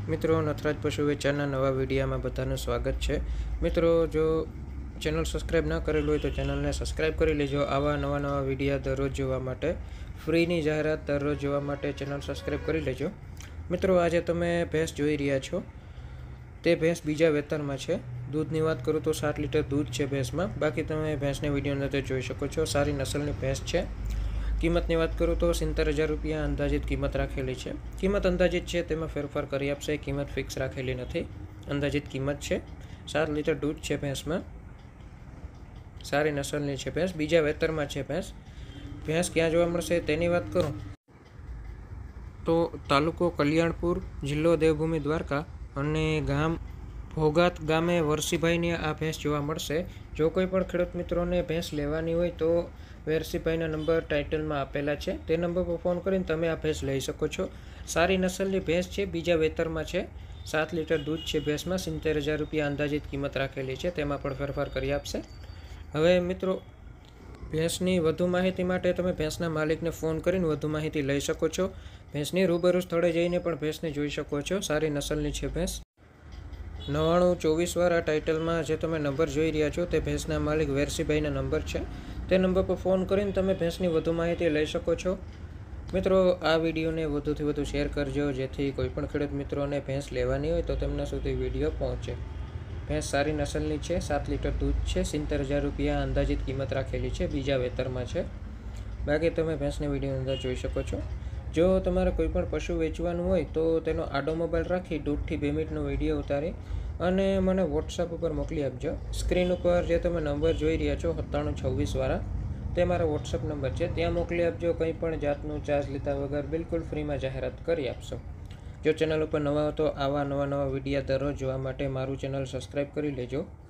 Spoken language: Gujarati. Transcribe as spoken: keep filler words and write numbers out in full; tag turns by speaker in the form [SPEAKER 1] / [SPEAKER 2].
[SPEAKER 1] મિત્રો, નટરાજ પશુ વેચાણના નવા વિડીયોમાં બધાનું સ્વાગત છે। મિત્રો, જો ચેનલ સબસ્ક્રાઈબ ન કરેલું હોય તો ચેનલને સબસ્ક્રાઈબ કરી લેજો। આવા નવા નવા વિડીયો દરરોજ જોવા માટે, ફ્રીની જાહેરાત દરરોજ જોવા માટે ચેનલ સબસ્ક્રાઈબ કરી લેજો। મિત્રો, આજે તમે ભેંસ જોઈ રહ્યા છો, તે ભેંસ બીજા વેતરમાં છે। દૂધની વાત કરું તો સાત લીટર દૂધ છે ભેંસમાં। બાકી તમે ભેંસને વિડીયોની અંદર જોઈ શકો છો। સારી નસલની ભેંસ છે। કિંમતની વાત કરું તો સિત્તેર હજાર રૂપિયા અંદાજિત કિંમત રાખેલી છે। કિંમત અંદાજિત છે, તેમાં ફેરફાર કરી આપશે। કિંમત ફિક્સ રાખેલી નથી, અંદાજિત કિંમત છે। સાત લીટર દૂધ છે ભેંસમાં। સારી નસલની છે ભેંસ, બીજા વેતરમાં છે ભેંસ। ભેંસ ક્યાં જોવા મળશે તેની વાત કરું તો તાલુકો કલ્યાણપુર, જિલ્લો દેવભૂમિ દ્વારકા અને ગામ ભોગાત ગામે વરસીભાઈની આ ભેંસ જોવા મળશે। જો કોઈ પણ ખેડૂત મિત્રોને ભેંસ લેવાની હોય તો વેરસીભાઈના નંબર ટાઇટલમાં આપેલા છે, તે નંબર પર ફોન કરીને તમે આ ભેંસ લઈ શકો છો। સારી નસલની ભેંસ છે, બીજા વેતરમાં છે। સાત લીટર દૂધ છે ભેંસમાં। સિત્તેર હજાર રૂપિયા અંદાજિત કિંમત રાખેલી છે, તેમાં પણ ફેરફાર કરી આપશે। હવે મિત્રો, ભેંસની વધુ માહિતી માટે તમે ભેંસના માલિકને ફોન કરીને વધુ માહિતી લઈ શકો છો। ભેંસની રૂબરૂ સ્થળે જઈને પણ ભેંસને જોઈ શકો છો। સારી નસલની છે ભેંસ। નવ્વાણું ચોવીસ વાળા ટાઇટલમાં જે તમે નંબર જોઈ રહ્યા છો તે ભેંસના માલિક વેરસીભાઈના નંબર છે, તે નંબર પર ફોન કરીને તમે ભેંસની વધુ માહિતી લઈ શકો છો। મિત્રો, આ વિડીયોને વધુથી વધુ શેર કરજો, જેથી કોઈપણ ખેડૂત મિત્રોને ભેંસ લેવાની હોય તો તેમના સુધી વિડીયો પહોંચે। ભેંસ સારી નસલની છે, સાત લીટર દૂધ છે। સિત્તેર હજાર રૂપિયા અંદાજિત કિંમત રાખેલી છે, બીજા વેતરમાં છે। બાકી તમે ભેંસને વિડીયોની અંદર જોઈ શકો છો। જો તમારે કોઈ પણ પશુ વેચવાનું હોય તો તેનો આડો મોબાઈલ રાખી દોઢથી બે મિનિટનો વિડીયો ઉતારી અને મને વોટ્સઅપ ઉપર મોકલી આપજો। સ્ક્રીન ઉપર જે તમે નંબર જોઈ રહ્યા છો સત્તાણું છવ્વીસ વાળા, તે મારો વોટ્સઅપ નંબર છે, ત્યાં મોકલી આપજો। કંઈ પણ જાતનું ચાર્જ લીધા વગર બિલકુલ ફ્રીમાં જાહેરાત કરી આપશો। જો ચેનલ ઉપર નવા હો તો આવા નવા નવા વિડીયો દરરોજ જોવા માટે મારું ચેનલ સબસ્ક્રાઈબ કરી લેજો।